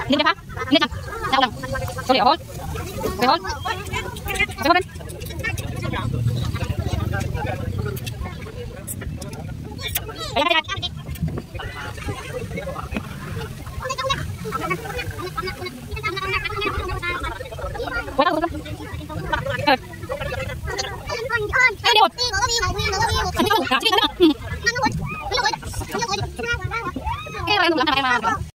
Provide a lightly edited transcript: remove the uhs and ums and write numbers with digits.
Hindi pa? Hindi pa. Sao lang. Sorry, hold. Okay, hold. Okay, hold. Ayan, ayan. Wala ko. Ay, di hold. Sige, sige. Kaya lang lang